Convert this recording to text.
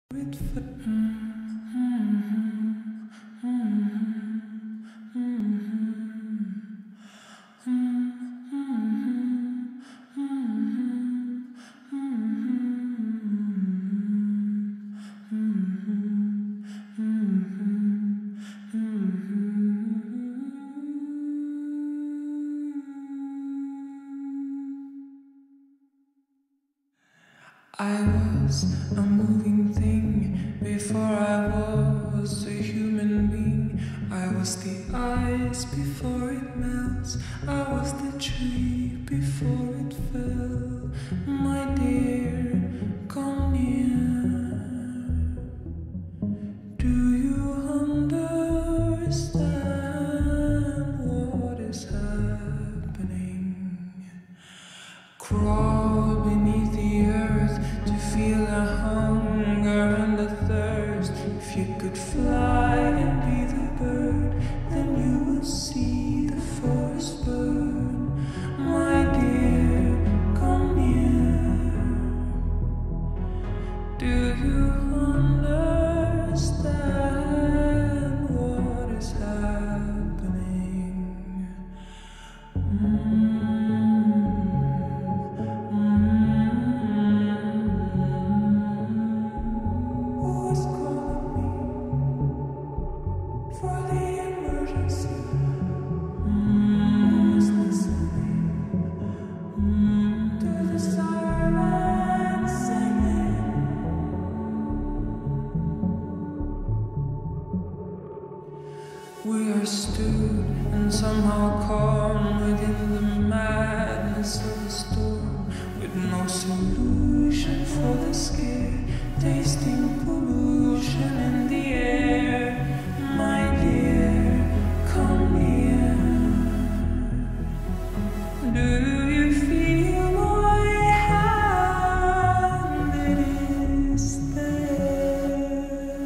I was a moving thing before I was a human being. I was the ice before it melts. I was the tree before it fell. My dear, come near. Do you understand what is happening? Crawl beneath the earth to feel the hunger and the thirst. If you could fly and be the bird, then you would see the forest burn. My dear, come near. Do you understand what is happening? We are stood and somehow calm within the madness of the storm, with no solution for the scare, tasting pollution in the air. My dear, come near. Do you feel my hand? It is there.